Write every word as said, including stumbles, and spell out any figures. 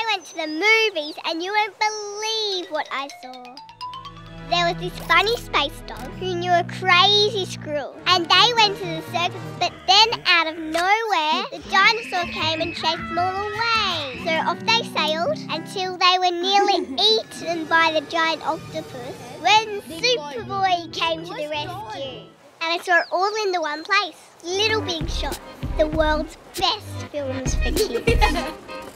went to the movies and you won't believe what I saw. There was this funny space dog who knew a crazy squirrel, and they went to the circus, but then out of nowhere, the dinosaur came and chased them all away. So off they sailed until they were nearly eaten by the giant octopus when Superboy came to the rescue. And I saw it all in the one place. Little Big Shot, the world's best films for kids.